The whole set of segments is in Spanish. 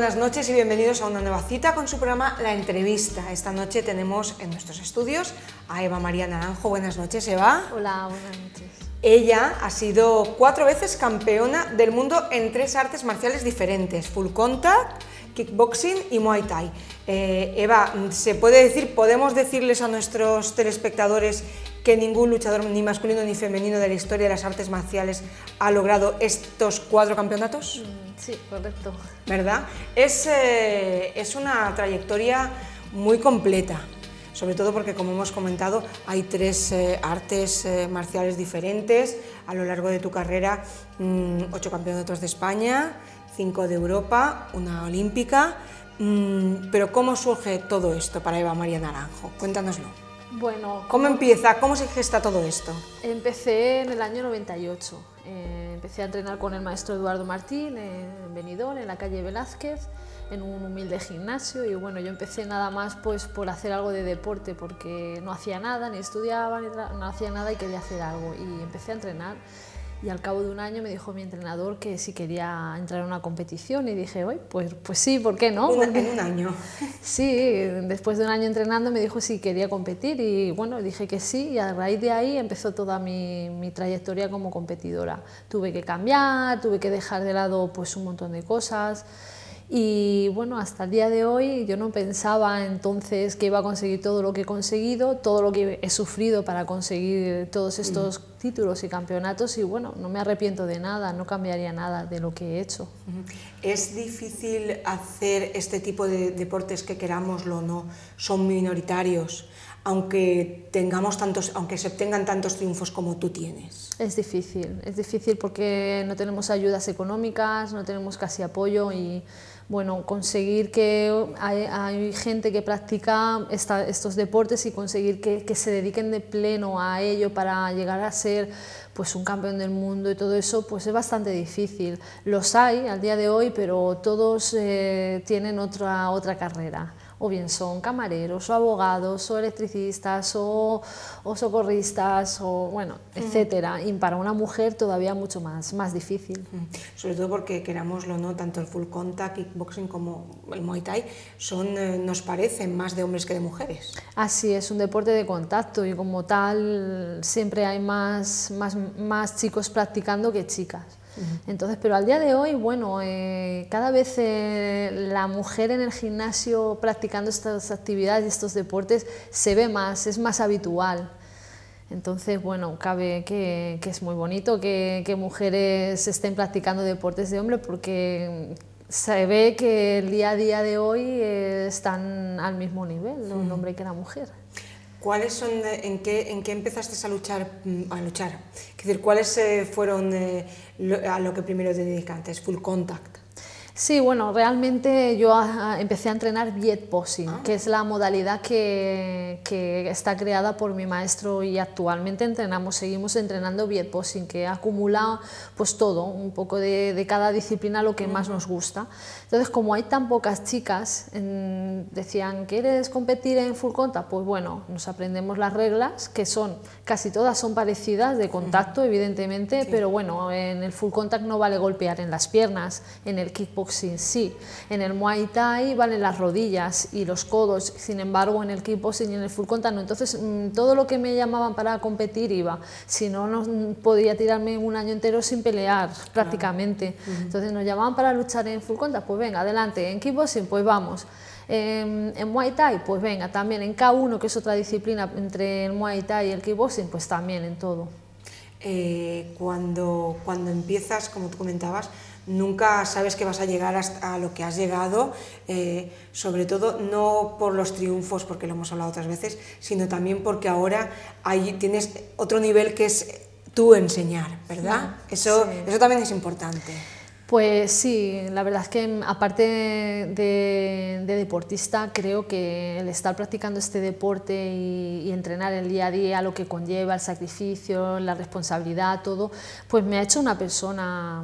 buenas noches y bienvenidos a una nueva cita con su programa La Entrevista. Esta noche tenemos en nuestros estudios a Eva María Naranjo. Buenas noches, Eva. Hola, buenas noches. Ella ha sido 4 veces campeona del mundo en 3 artes marciales diferentes: full contact, kickboxing y muay thai. Eva, podemos decirles a nuestros telespectadores que ningún luchador ni masculino ni femenino de la historia de las artes marciales ha logrado estos 4 campeonatos? Sí, correcto. ¿Verdad? Es una trayectoria muy completa, sobre todo porque, como hemos comentado, hay 3 artes marciales diferentes a lo largo de tu carrera: 8 campeonatos de España, 5 de Europa, una olímpica. Pero ¿cómo surge todo esto para Eva María Naranjo? Cuéntanoslo. Bueno, ¿Cómo empieza? ¿Cómo se gesta todo esto? Empecé en el año 98. Empecé a entrenar con el maestro Eduardo Martín en Benidorm, en la calle Velázquez, en un humilde gimnasio. Y bueno, yo empecé nada más pues por hacer algo de deporte, porque no hacía nada, ni estudiaba, no hacía nada y quería hacer algo. Y empecé a entrenar. Y al cabo de un año me dijo mi entrenador que si quería entrar en una competición, y dije, pues sí, ¿por qué no? En un año. Sí, después de un año entrenando me dijo si quería competir y bueno, dije que sí, y a raíz de ahí empezó toda mi trayectoria como competidora. Tuve que cambiar, tuve que dejar de lado pues un montón de cosas. Y bueno, hasta el día de hoy yo no pensaba entonces que iba a conseguir todo lo que he conseguido, todo lo que he sufrido para conseguir todos estos títulos y campeonatos, y bueno, no me arrepiento de nada, no cambiaría nada de lo que he hecho. ¿Es difícil hacer este tipo de deportes que, querámoslo o no, son minoritarios, aunque se obtengan tantos triunfos como tú tienes? Es difícil porque no tenemos ayudas económicas, no tenemos casi apoyo y bueno, conseguir que hay gente que practica estos deportes y conseguir que se dediquen de pleno a ello para llegar a ser pues un campeón del mundo y todo eso, pues es bastante difícil. Los hay al día de hoy, pero todos tienen otra carrera. O bien son camareros, o abogados, o electricistas, o socorristas, o bueno, etcétera. Y para una mujer todavía mucho más difícil. Sobre todo porque, querámoslo o no, tanto el full contact, kickboxing como el muay thai nos parecen más de hombres que de mujeres. Así es, un deporte de contacto y como tal siempre hay más chicos practicando que chicas. Entonces, pero al día de hoy, bueno, cada vez la mujer en el gimnasio practicando estas actividades y estos deportes se ve más, es más habitual. Entonces, bueno, cabe que es muy bonito que mujeres estén practicando deportes de hombre, porque se ve que el día a día de hoy están al mismo nivel, el hombre que la mujer. ¿Cuáles son, en qué empezaste a luchar? Es decir, ¿cuáles fueron a lo que primero te dedicaste? ¿Full contact? Sí, bueno, realmente yo empecé a entrenar vietboxing, que es la modalidad que está creada por mi maestro, y actualmente seguimos entrenando vietboxing, que acumula pues todo, un poco de cada disciplina, lo que más nos gusta. Entonces, como hay tan pocas chicas, decían, ¿quieres competir en full contact? Pues bueno, nos aprendemos las reglas, que casi todas son parecidas, de contacto, evidentemente, sí. Pero bueno, en el full contact no vale golpear en las piernas, en el kickboxing sí, en el muay thai valen las rodillas y los codos, sin embargo en el kickboxing y en el full contact no. Entonces todo lo que me llamaban para competir iba, si no, no podía tirarme un año entero sin pelear prácticamente. Entonces nos llamaban para luchar en full contact, pues venga, adelante, en kickboxing pues vamos. En muay thai, pues venga, también en K1, que es otra disciplina entre el muay thai y el kickboxing, pues también en todo. Cuando empiezas, como tú comentabas, nunca sabes que vas a llegar hasta lo que has llegado, sobre todo no por los triunfos, porque lo hemos hablado otras veces, sino también porque ahora tienes otro nivel, que es tú enseñar, ¿verdad? Eso también es importante. Pues sí, la verdad es que aparte de deportista, creo que el estar practicando este deporte y entrenar el día a día, lo que conlleva, el sacrificio, la responsabilidad, todo, pues me ha hecho una persona,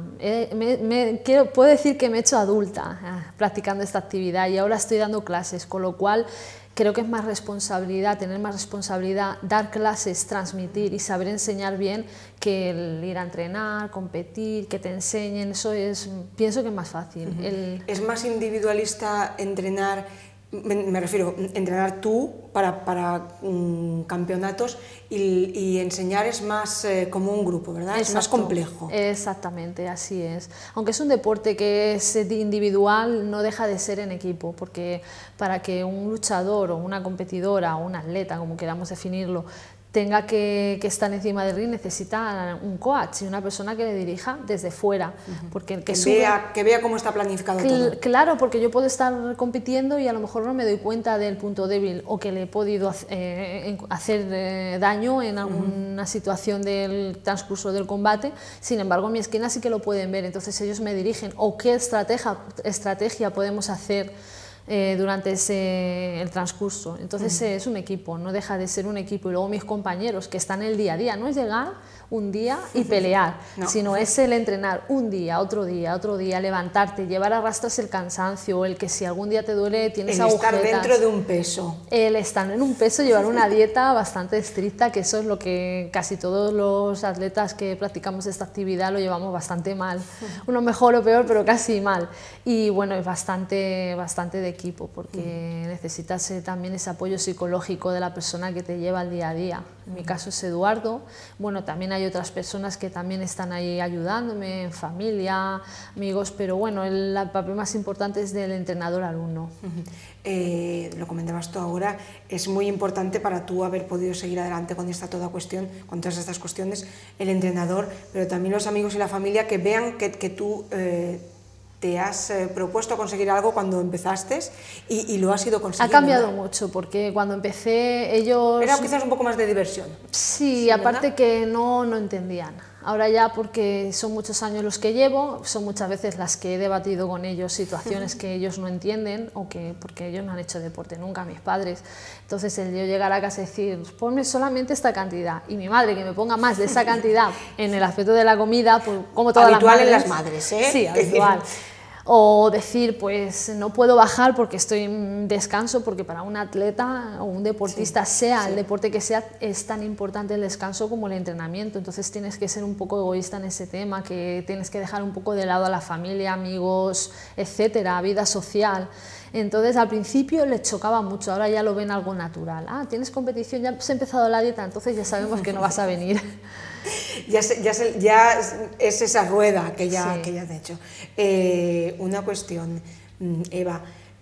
puedo decir que me he hecho adulta practicando esta actividad, y ahora estoy dando clases, con lo cual creo que es más responsabilidad, tener más responsabilidad, dar clases, transmitir y saber enseñar bien que el ir a entrenar, competir, que te enseñen, eso es, pienso que es más fácil. ¿Es más individualista entrenar? Me refiero, entrenar tú para campeonatos y enseñar es más como un grupo, ¿verdad? Exacto, es más complejo. Exactamente, así es. Aunque es un deporte que es individual, no deja de ser en equipo, porque para que un luchador o una competidora o un atleta, como queramos definirlo, tenga que estar encima del ring, necesita un coach y una persona que le dirija desde fuera. Porque el que vea cómo está planificado todo. Claro, porque yo puedo estar compitiendo y a lo mejor no me doy cuenta del punto débil o que le he podido hacer daño en alguna situación del transcurso del combate. Sin embargo, en mi esquina sí que lo pueden ver, entonces ellos me dirigen o qué estrategia podemos hacer durante el transcurso. Entonces es un equipo, no deja de ser un equipo. Y luego mis compañeros que están el día a día, no es llegar un día y pelear, sino es el entrenar un día, otro día, levantarte, llevar a rastras el cansancio, el que si algún día te duele tienes agujetas. El estar dentro de un peso. El estar en un peso, llevar una dieta bastante estricta, que eso es lo que casi todos los atletas que practicamos esta actividad lo llevamos bastante mal. Uno mejor o peor, pero casi mal. Y bueno, es bastante de equipo, porque necesitas también ese apoyo psicológico de la persona que te lleva al día a día. En mi caso es Eduardo, bueno, también hay otras personas que también están ahí ayudándome, familia, amigos, pero bueno, el papel más importante es del entrenador-alumno. Lo comentabas tú ahora, es muy importante para tú haber podido seguir adelante con todas estas cuestiones, el entrenador, pero también los amigos y la familia que vean que tú te has propuesto conseguir algo cuando empezaste y lo has ido consiguiendo. Ha cambiado, ¿verdad? mucho, porque cuando empecé ellos... Era quizás un poco más de diversión. Sí, aparte que no entendían. Ahora ya, porque son muchos años los que llevo, son muchas veces las que he debatido con ellos situaciones que ellos no entienden o porque ellos no han hecho deporte nunca, mis padres. Entonces el yo llegar a casa y decir, ponme solamente esta cantidad, y mi madre que me ponga más de esa cantidad en el aspecto de la comida, pues como todas las madres. Habitual en las madres, ¿eh? Sí, habitual. O decir, pues no puedo bajar porque estoy en descanso, porque para un atleta o un deportista, el deporte que sea, es tan importante el descanso como el entrenamiento. Entonces tienes que ser un poco egoísta en ese tema, que tienes que dejar un poco de lado a la familia, amigos, etcétera, vida social. Entonces al principio les chocaba mucho, ahora ya lo ven algo natural. Ah, tienes competición, ya has empezado la dieta, entonces ya sabemos que no vas a venir. Ya es esa rueda que ya has hecho. Una cuestión, Eva,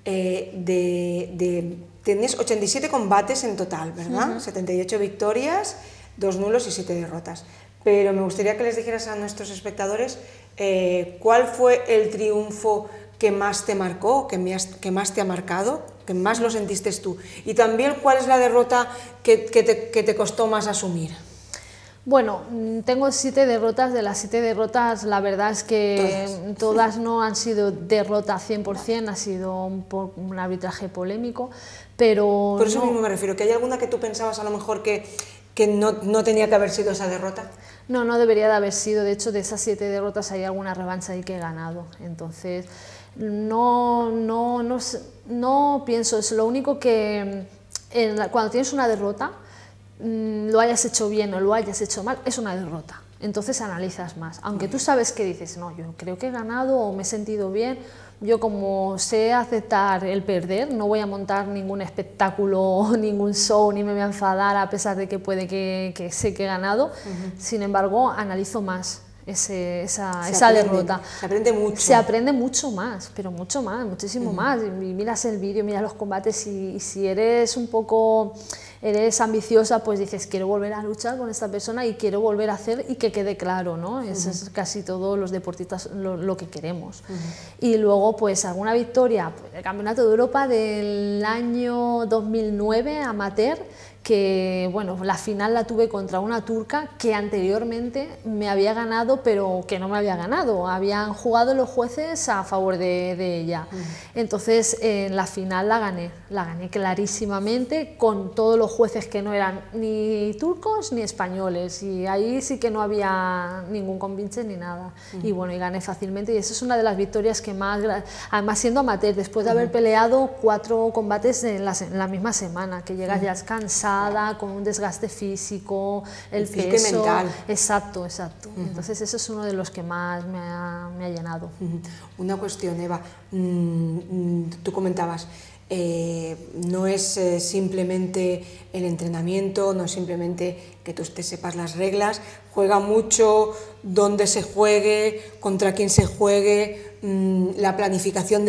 tienes 87 combates en total, ¿verdad? 78 victorias, 2 nulos y 7 derrotas. Pero me gustaría que les dijeras a nuestros espectadores cuál fue el triunfo que más te marcó, que más te ha marcado, que más lo sentiste tú, y también cuál es la derrota que te costó más asumir. Bueno, tengo 7 derrotas, de las 7 derrotas la verdad es que todas no han sido derrotas 100%, ha sido un arbitraje polémico, pero... Por eso mismo me refiero, que hay alguna que tú pensabas a lo mejor que no tenía que haber sido esa derrota. No debería de haber sido, de hecho de esas 7 derrotas hay alguna revancha ahí que he ganado, entonces no pienso, es lo único que cuando tienes una derrota, lo hayas hecho bien o lo hayas hecho mal, es una derrota. Entonces analizas más. Aunque tú sabes que dices, no, yo creo que he ganado o me he sentido bien, yo como sé aceptar el perder, no voy a montar ningún espectáculo, ningún show, ni me voy a enfadar a pesar de que puede que sé que he ganado. Sin embargo, analizo más esa derrota. Se aprende mucho. Se aprende mucho más, pero mucho más, muchísimo más. Y miras el vídeo, miras los combates y si eres eres ambiciosa, pues dices, quiero volver a luchar con esta persona y quiero volver a hacer y que quede claro, ¿no? Eso es casi todos los deportistas lo que queremos. Y luego, pues alguna victoria, pues, el Campeonato de Europa del año 2009, amateur, que bueno, la final la tuve contra una turca que anteriormente me había ganado, pero que no me había ganado, habían jugado los jueces a favor de ella. Entonces en la final la gané clarísimamente, con todos los jueces que no eran ni turcos ni españoles, y ahí sí que no había ningún compinche ni nada. Y bueno, y gané fácilmente, y esa es una de las victorias que más, además siendo amateur, después de haber peleado 4 combates en la misma semana, que llegas ya cansada, con un desgaste físico, el peso, y mental. Exacto. Entonces eso es uno de los que más me ha llenado. Una cuestión, Eva, tú comentabas, no es simplemente el entrenamiento, no es simplemente que tú te sepas las reglas, juega mucho dónde se juegue, contra quién se juegue, la planificación de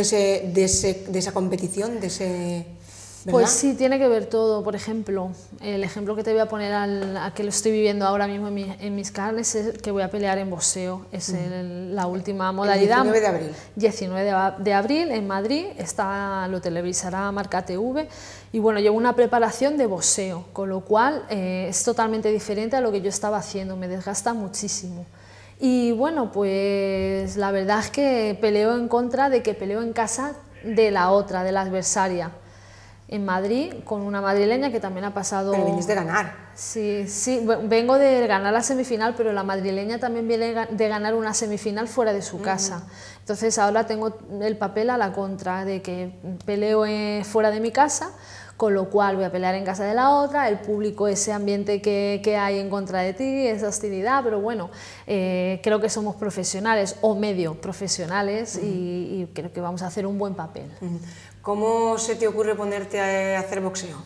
esa competición, ¿verdad? Pues sí, tiene que ver todo. Por ejemplo, el ejemplo que te voy a poner a que lo estoy viviendo ahora mismo en mis carnes es que voy a pelear en boxeo. Es la última modalidad. El 19 de abril. 19 de abril en Madrid, lo televisará Marca TV. Y bueno, llevo una preparación de boxeo, con lo cual es totalmente diferente a lo que yo estaba haciendo, me desgasta muchísimo. Y bueno, pues la verdad es que peleo en contra de que peleo en casa de la otra, de la adversaria. En Madrid, con una madrileña que también ha pasado... Pero vienes de ganar. Sí, vengo de ganar la semifinal, pero la madrileña también viene de ganar una semifinal fuera de su casa. Entonces ahora tengo el papel a la contra, de que peleo fuera de mi casa, con lo cual voy a pelear en casa de la otra, el público, ese ambiente que hay en contra de ti, esa hostilidad, pero bueno, creo que somos profesionales o medio profesionales y creo que vamos a hacer un buen papel. ¿Cómo se te ocurre ponerte a hacer boxeo?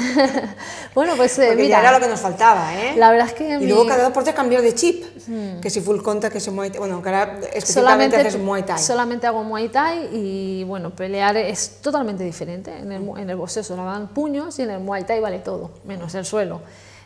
Bueno, pues porque mira, ya era lo que nos faltaba, ¿eh? La verdad es que... Y luego cada deporte cambió de chip, que si full contact, que si Muay Thai, bueno, que ahora específicamente haces Muay Thai. Solamente hago Muay Thai y bueno, pelear es totalmente diferente. En el boxeo solo van puños y en el Muay Thai vale todo, menos el suelo.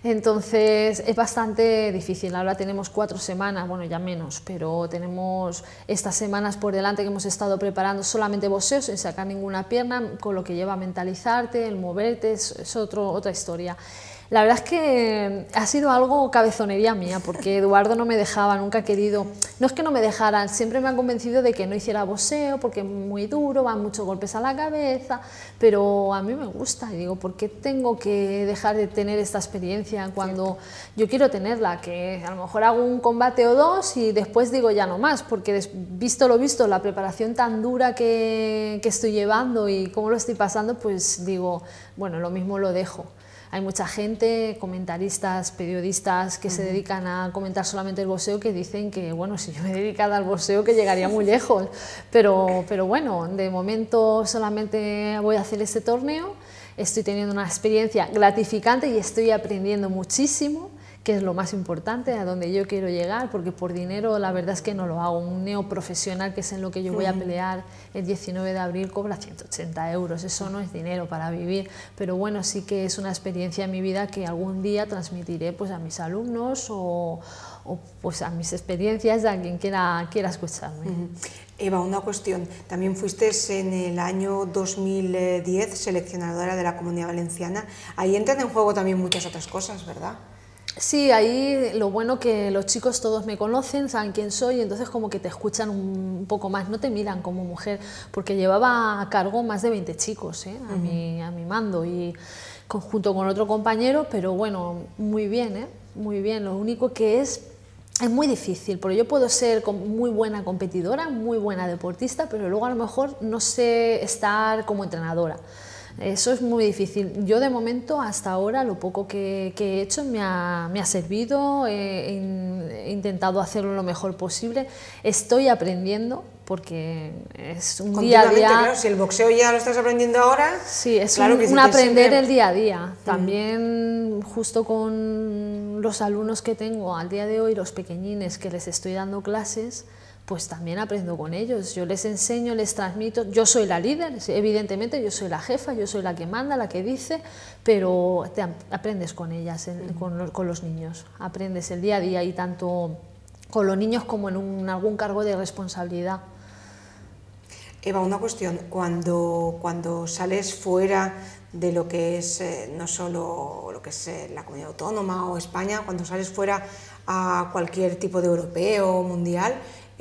Entonces es bastante difícil. Ahora tenemos 4 semanas, bueno ya menos, pero tenemos estas semanas por delante que hemos estado preparando solamente boxeo sin sacar ninguna pierna, con lo que lleva a mentalizarte, el moverte, es otra historia. La verdad es que ha sido algo cabezonería mía, porque Eduardo no me dejaba, nunca ha querido, no es que no me dejaran, siempre me han convencido de que no hiciera boxeo, porque es muy duro, van muchos golpes a la cabeza, pero a mí me gusta, y digo, ¿por qué tengo que dejar de tener esta experiencia cuando yo quiero tenerla? Que a lo mejor hago un combate o 2 y después digo ya no más, porque visto lo visto, la preparación tan dura que estoy llevando y cómo lo estoy pasando, pues digo, bueno, lo mismo lo dejo. Hay mucha gente, comentaristas, periodistas que se dedican a comentar solamente el boxeo, que dicen que, bueno, si yo me dedicara al boxeo que llegaría muy lejos, pero bueno, de momento solamente voy a hacer este torneo, estoy teniendo una experiencia gratificante y estoy aprendiendo muchísimo, que es lo más importante, a donde yo quiero llegar, porque por dinero la verdad es que no lo hago. Un neoprofesional, que es en lo que yo voy a pelear el 19 de abril, cobra 180 euros, eso no es dinero para vivir, pero bueno, sí que es una experiencia en mi vida que algún día transmitiré pues a mis alumnos o pues a mis experiencias, a quien quiera escucharme. Eva, una cuestión, también fuiste en el año 2010 seleccionadora de la Comunidad Valenciana, ahí entran en juego también muchas otras cosas, ¿verdad? Sí, ahí lo bueno que los chicos todos me conocen, saben quién soy, entonces como que te escuchan un poco más, no te miran como mujer, porque llevaba a cargo más de 20 chicos a mi mando, y junto con otro compañero, pero bueno, muy bien, muy bien. Lo único que es muy difícil, porque yo puedo ser muy buena competidora, muy buena deportista, pero luego a lo mejor no sé estar como entrenadora. Eso es muy difícil. Yo de momento, hasta ahora, lo poco que he hecho me ha servido, he intentado hacerlo lo mejor posible, estoy aprendiendo, porque es un día a día... Claro, si el boxeo ya lo estás aprendiendo ahora... Sí, es claro un aprender el día a día. También justo con los alumnos que tengo al día de hoy, los pequeñines que les estoy dando clases, pues también aprendo con ellos, yo les enseño, les transmito, yo soy la líder, evidentemente, yo soy la jefa, yo soy la que manda, la que dice, pero aprendes con ellas, con los niños, aprendes el día a día, y tanto con los niños como en algún cargo de responsabilidad. Eva, una cuestión, cuando sales fuera de lo que es no solo lo que es la comunidad autónoma o España, cuando sales fuera a cualquier tipo de europeo o mundial,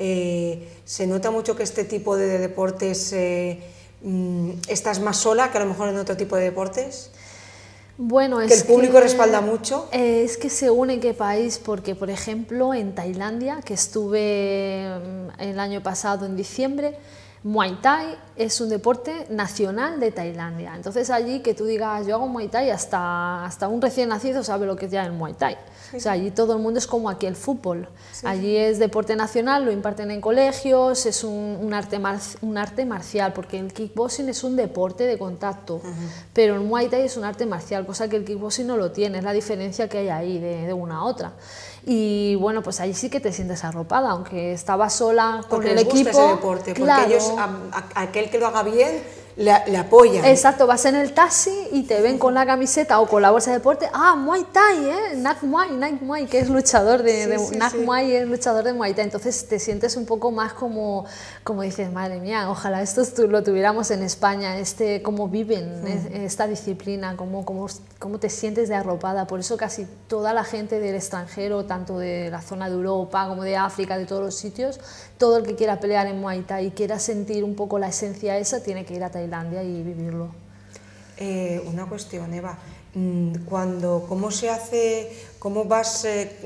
se nota mucho que este tipo de deportes estás más sola que a lo mejor en otro tipo de deportes. Bueno, que el público respalda mucho. Es que según en qué país, porque por ejemplo en Tailandia, que estuve el año pasado en diciembre, Muay Thai es un deporte nacional de Tailandia. Entonces allí que tú digas yo hago Muay Thai, hasta un recién nacido sabe lo que es ya el Muay Thai. Sí. O sea, allí todo el mundo es como aquí el fútbol. Sí. Allí es deporte nacional, lo imparten en colegios, es un arte marcial, porque el kickboxing es un deporte de contacto, pero el Muay Thai es un arte marcial, cosa que el kickboxing no lo tiene, es la diferencia que hay ahí de una a otra. Y bueno, pues ahí sí que te sientes arropada, aunque estaba sola con el equipo. Gusta ese deporte, claro, porque ellos, aquel que lo haga bien, le apoyan. Exacto, vas en el taxi y te ven con la camiseta o con la bolsa de deporte, Muay Thai, Nak Muay, que es luchador Nak Muay es luchador de Muay Thai, entonces te sientes un poco más como dices, madre mía, ojalá esto lo tuviéramos en España, cómo viven esta disciplina, cómo te sientes de arropada, por eso casi toda la gente del extranjero, tanto de la zona de Europa como de África, de todos los sitios, todo el que quiera pelear en Muay Thai y quiera sentir un poco la esencia esa, tiene que ir a Tailandia y vivirlo. Una cuestión, Eva, ¿cómo se hace, cómo vas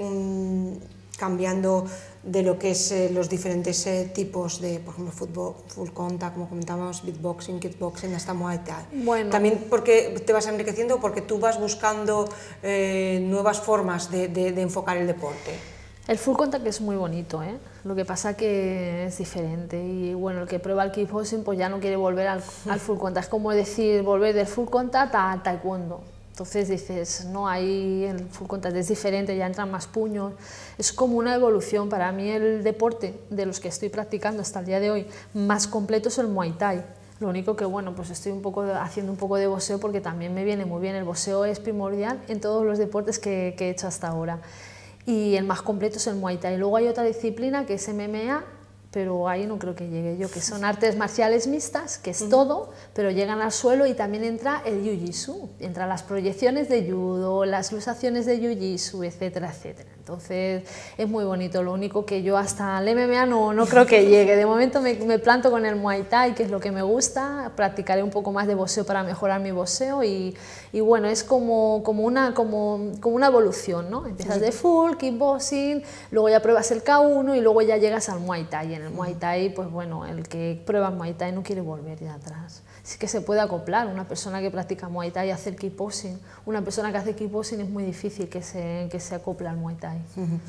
cambiando de lo que es los diferentes tipos de, por ejemplo, fútbol, full contact, como comentábamos, beatboxing, kickboxing, hasta Muay Thai? Bueno. También porque te vas enriqueciendo, porque tú vas buscando nuevas formas de enfocar el deporte. El full contact es muy bonito, lo que pasa que es diferente y bueno, el que prueba el kickboxing pues ya no quiere volver al full contact, es como decir volver del full contact a taekwondo. Entonces dices, no, ahí el full contact es diferente, ya entran más puños, es como una evolución. Para mí el deporte de los que estoy practicando hasta el día de hoy más completo es el Muay Thai. Lo único que bueno, pues estoy haciendo un poco de boxeo porque también me viene muy bien, el boxeo es primordial en todos los deportes que he hecho hasta ahora. Y el más completo es el Muay Thai. Luego hay otra disciplina que es MMA, pero ahí no creo que llegue yo, que son artes marciales mixtas, que es todo, pero llegan al suelo y también entra el Jiu-Jitsu, entran las proyecciones de judo, las luxaciones de Jiu-Jitsu, etcétera, etcétera. Entonces es muy bonito, lo único que yo hasta el MMA no creo que llegue. De momento me planto con el Muay Thai, que es lo que me gusta, practicaré un poco más de boxeo para mejorar mi boxeo y bueno, es como una evolución, ¿no? Empiezas de full, kickboxing, luego ya pruebas el K1 y luego ya llegas al Muay Thai. En el Muay Thai, pues bueno, el que prueba Muay Thai no quiere volver ya atrás. Sí que se puede acoplar, una persona que practica Muay Thai a hacer kickboxing, una persona que hace kickboxing es muy difícil que se acople al Muay Thai.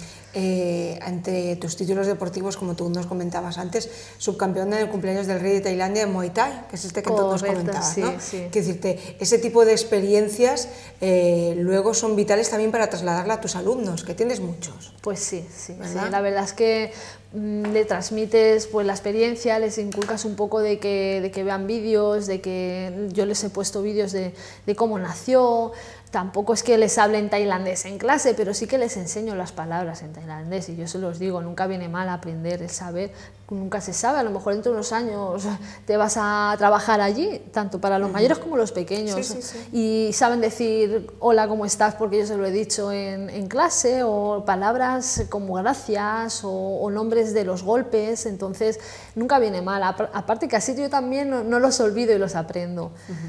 Entre tus títulos deportivos, como tú nos comentabas antes, subcampeón en el cumpleaños del rey de Tailandia en Muay Thai, que es que tú nos comentabas, sí, ¿no? Sí. Quiero decirte, ese tipo de experiencias luego son vitales también para trasladarla a tus alumnos, que tienes muchos. Pues sí, la verdad es que le transmites pues la experiencia, les inculcas un poco de que vean vídeos, de que yo les he puesto vídeos de cómo nació. Tampoco es que les hable en tailandés en clase, pero sí que les enseño las palabras en tailandés y yo se los digo, nunca viene mal aprender, el saber, nunca se sabe, a lo mejor dentro de unos años te vas a trabajar allí, tanto para los mayores como los pequeños, y saben decir hola, ¿cómo estás? Porque yo se lo he dicho en clase, o palabras como gracias o nombres de los golpes, entonces nunca viene mal, aparte que así yo también no los olvido y los aprendo.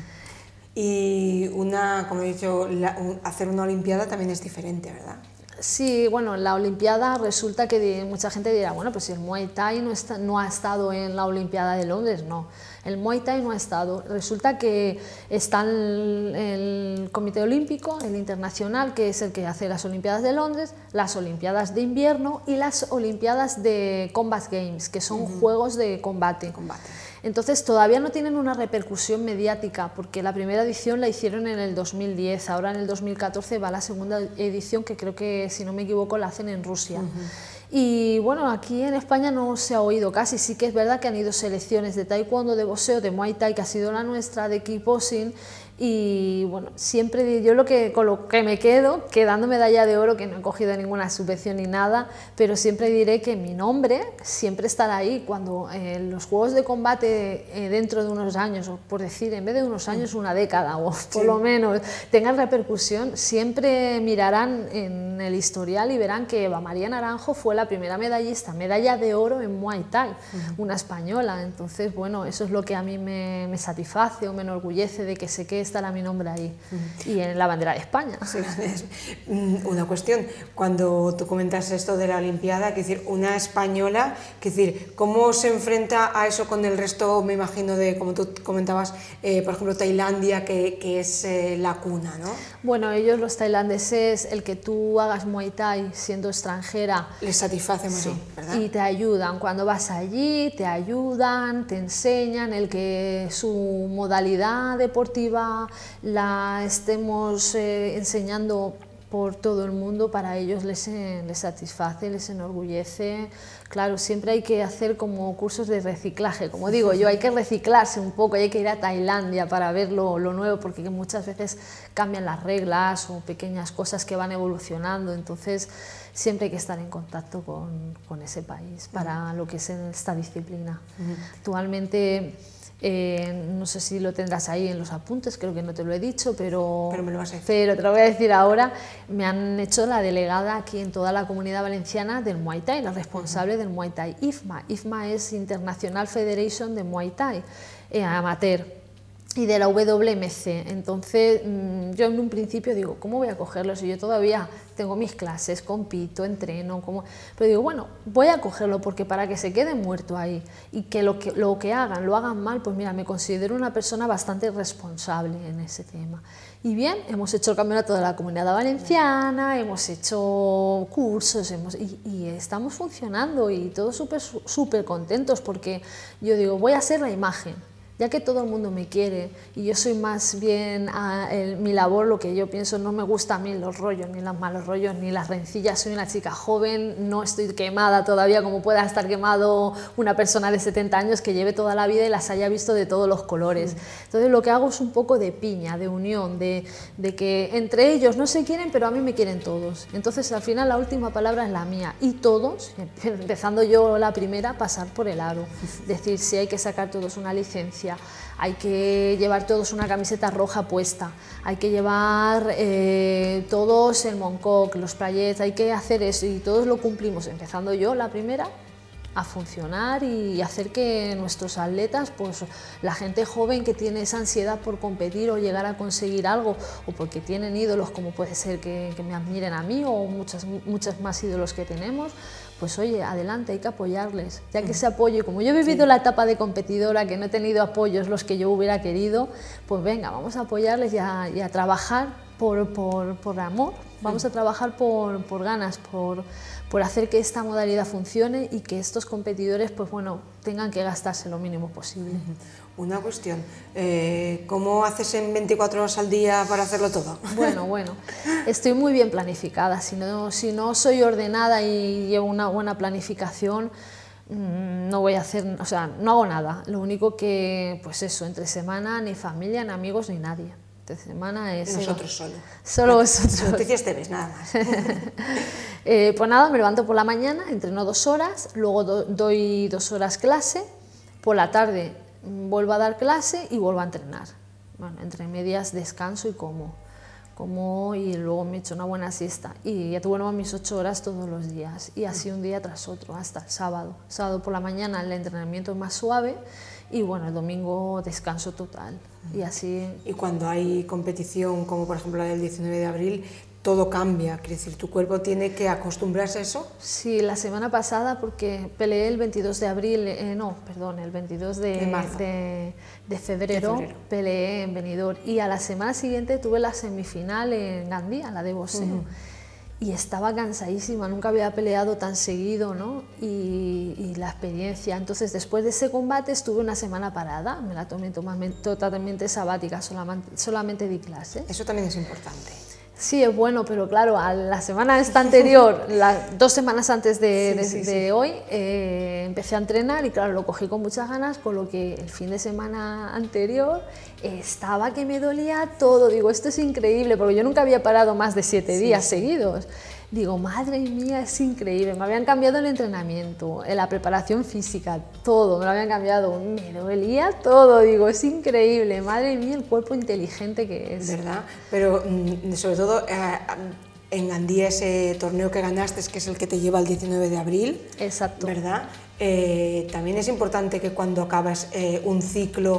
Y como he dicho, hacer una olimpiada también es diferente, ¿verdad? Sí, bueno, la olimpiada resulta que mucha gente dirá, bueno, pues si el Muay Thai no ha estado en la olimpiada de Londres, no. El Muay Thai no ha estado. Resulta que está el Comité Olímpico, el internacional, que es el que hace las olimpiadas de Londres, las olimpiadas de invierno y las olimpiadas de Combat Games, que son juegos de combate. Entonces todavía no tienen una repercusión mediática porque la primera edición la hicieron en el 2010, ahora en el 2014 va la segunda edición que creo que, si no me equivoco, la hacen en Rusia. Y bueno, aquí en España no se ha oído casi, sí que es verdad que han ido selecciones de taekwondo, de boxeo, de Muay Thai, que ha sido la nuestra, de kickboxing. Y bueno, siempre yo con lo que me quedo, quedando medalla de oro, que no he cogido ninguna subvención ni nada, pero siempre diré que mi nombre siempre estará ahí cuando los juegos de combate dentro de unos años, o por decir, en vez de unos años, una década o por lo menos, tengan repercusión, siempre mirarán en el historial y verán que Eva María Naranjo fue la primera medallista, medalla de oro en Muay Thai, una española. Entonces, bueno, eso es lo que a mí me satisface o me enorgullece, de que sé que estará mi nombre ahí. Y en la bandera de España. Sí, una cuestión, cuando tú comentas esto de la Olimpiada, que decir, una española, que decir, ¿cómo se enfrenta a eso con el resto, me imagino, de, como tú comentabas, por ejemplo, Tailandia, que es la cuna, ¿no? Bueno, ellos los tailandeses, el que tú hagas Muay Thai siendo extranjera, les satisface más, sí, ¿verdad? y te ayudan, cuando vas allí te ayudan, te enseñan el que su modalidad deportiva la estemos enseñando por todo el mundo, para ellos les satisface, les enorgullece. Claro, siempre hay que hacer como cursos de reciclaje, como digo yo, hay que reciclarse un poco, hay que ir a Tailandia para ver lo nuevo, porque muchas veces cambian las reglas o pequeñas cosas que van evolucionando, entonces siempre hay que estar en contacto con ese país para lo que es esta disciplina. Actualmente, no sé si lo tendrás ahí en los apuntes, creo que no te lo he dicho, pero me lo vas a decir. Pero te lo voy a decir ahora. Me han hecho la delegada aquí en toda la Comunidad Valenciana del Muay Thai, la responsable del Muay Thai, IFMA. IFMA es International Federation de Muay Thai, amateur, y de la WMC. Entonces yo en un principio digo, ¿cómo voy a cogerlo si yo todavía tengo mis clases, compito, entreno? Pero digo, bueno, voy a cogerlo porque para que se quede muerto ahí y que lo que hagan, lo hagan mal, pues mira, me considero una persona bastante responsable en ese tema. Y bien, hemos hecho el campeonato de la Comunidad Valenciana, hemos hecho cursos y estamos funcionando y todos súper contentos, porque yo digo, voy a ser la imagen. Ya que todo el mundo me quiere y yo soy más bien mi labor, lo que yo pienso, no me gusta a mí los rollos, ni los malos rollos, ni las rencillas. Soy una chica joven, no estoy quemada todavía como pueda estar quemado una persona de 70 años que lleve toda la vida y las haya visto de todos los colores. Entonces lo que hago es un poco de piña, de unión, de que entre ellos no se quieren, pero a mí me quieren todos. Entonces al final la última palabra es la mía y todos, empezando yo la primera, pasar por el aro. Decir, si hay que sacar todos una licencia, hay que llevar todos una camiseta roja puesta, hay que llevar todos el Moncoc, los playets, hay que hacer eso y todos lo cumplimos, empezando yo la primera a funcionar y hacer que nuestros atletas, pues la gente joven que tiene esa ansiedad por competir o llegar a conseguir algo, o porque tienen ídolos como puede ser que me admiren a mí o muchos más ídolos que tenemos, pues oye, adelante, hay que apoyarles, ya que ese apoyo, como yo he vivido la etapa de competidora, que no he tenido apoyos los que yo hubiera querido, pues venga, vamos a apoyarles y a trabajar por amor, vamos a trabajar por ganas, por hacer que esta modalidad funcione y que estos competidores, pues bueno, tengan que gastarse lo mínimo posible. Una cuestión, ¿cómo haces en 24 horas al día para hacerlo todo? Bueno, estoy muy bien planificada, si no soy ordenada y llevo una buena planificación, no voy a hacer, o sea, no hago nada, lo único que, pues eso, entre semana ni familia, ni amigos, ni nadie. Entre semana es... Nosotros solo. Solo vosotros. Noticias TV, nada más. Pues nada, me levanto por la mañana, entreno 2 horas, luego doy 2 horas clase, por la tarde vuelvo a dar clase y vuelvo a entrenar. Bueno, entre medias descanso y como y luego me echo una buena siesta y ya duermo mis 8 horas todos los días y así un día tras otro hasta el sábado. Sábado por la mañana el entrenamiento es más suave y bueno, el domingo descanso total y así. Y cuando hay competición como por ejemplo la del 19 de abril, todo cambia, quiere decir, ¿tu cuerpo tiene que acostumbrarse a eso? Sí, la semana pasada, porque peleé el 22 de abril, el 22 de febrero, peleé en Benidorm y a la semana siguiente tuve la semifinal en Gandía, la de boxeo. Y estaba cansadísima, nunca había peleado tan seguido, ¿no? Y la experiencia. Entonces, después de ese combate estuve una semana parada, me la tomé totalmente sabática, solamente di clases. Eso también es importante. Sí, es bueno, pero claro, a la semana esta anterior, 2 semanas antes de hoy, empecé a entrenar y claro, lo cogí con muchas ganas, con lo que el fin de semana anterior estaba que me dolía todo. Digo, esto es increíble, porque yo nunca había parado más de 7 días seguidos. Digo, madre mía, es increíble, me habían cambiado el entrenamiento, la preparación física, todo, me lo habían cambiado, me dolía todo, digo, es increíble, madre mía, el cuerpo inteligente que es. ¿Verdad? Pero sobre todo en Gandía, ese torneo que ganaste, que es el que te lleva al 19 de abril. Exacto. ¿Verdad? También es importante que cuando acabas un ciclo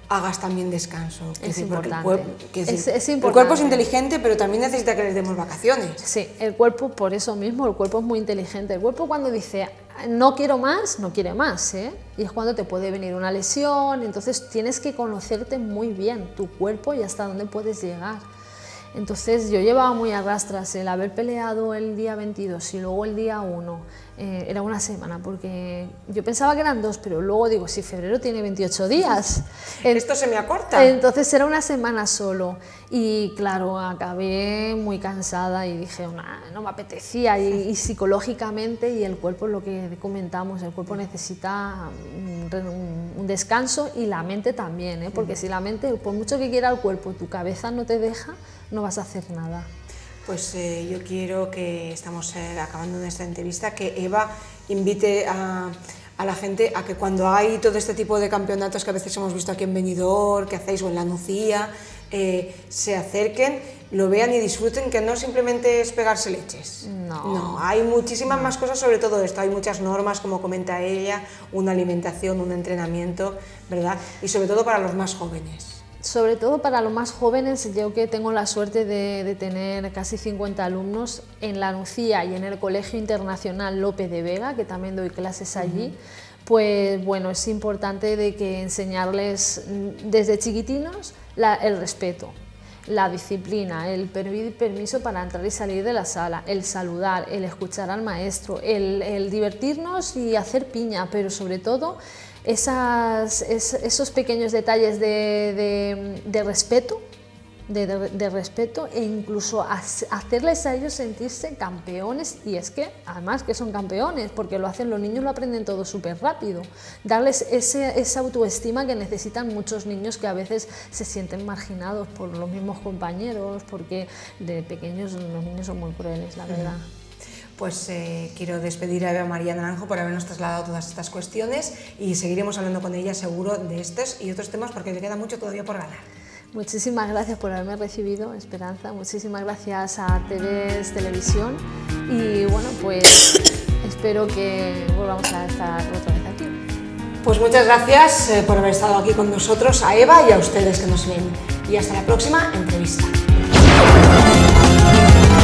hagas también descanso. Es importante. Es importante. El cuerpo es inteligente, pero también necesita que les demos vacaciones. Sí, el cuerpo, por eso mismo, el cuerpo es muy inteligente. El cuerpo cuando dice no quiero más, no quiere más, ¿eh? Y es cuando te puede venir una lesión, entonces tienes que conocerte muy bien tu cuerpo y hasta dónde puedes llegar. Entonces yo llevaba muy a rastras el haber peleado el día 22 y luego el día 1, era una semana, porque yo pensaba que eran 2, pero luego digo, si febrero tiene 28 días. Esto se me acorta. Entonces era una semana solo y claro, acabé muy cansada y dije, no me apetecía y psicológicamente y el cuerpo, lo que comentamos, el cuerpo necesita un descanso y la mente también, ¿eh? Porque si la mente, por mucho que quiera el cuerpo, tu cabeza no te deja, no vas a hacer nada. Pues yo quiero que, estamos acabando esta entrevista, que Eva invite a la gente a que cuando hay todo este tipo de campeonatos que a veces hemos visto aquí en Benidorm, que hacéis o en la Nucía, se acerquen, lo vean y disfruten, que no simplemente es pegarse leches. No, hay muchísimas más cosas sobre todo esto, hay muchas normas, como comenta ella, una alimentación, un entrenamiento, ¿verdad? Y sobre todo para los más jóvenes. Sobre todo para los más jóvenes, yo que tengo la suerte de tener casi 50 alumnos en la Nucía y en el Colegio Internacional Lope de Vega, que también doy clases allí, pues bueno, es importante de que enseñarles desde chiquitinos el respeto, la disciplina, el pedir permiso para entrar y salir de la sala, el saludar, el escuchar al maestro, el divertirnos y hacer piña, pero sobre todo esos pequeños detalles de respeto, de respeto e incluso hacerles a ellos sentirse campeones, y es que además que son campeones porque lo hacen, los niños lo aprenden todo súper rápido, darles esa autoestima que necesitan muchos niños que a veces se sienten marginados por los mismos compañeros, porque de pequeños los niños son muy crueles, la verdad. Pues quiero despedir a Eva María Naranjo por habernos trasladado todas estas cuestiones y seguiremos hablando con ella seguro de estos y otros temas porque le queda mucho todavía por ganar. Muchísimas gracias por haberme recibido, Esperanza, muchísimas gracias a TV's Televisión y bueno, pues espero que volvamos a estar otra vez aquí. Pues muchas gracias por haber estado aquí con nosotros, a Eva y a ustedes que nos ven, y hasta la próxima entrevista.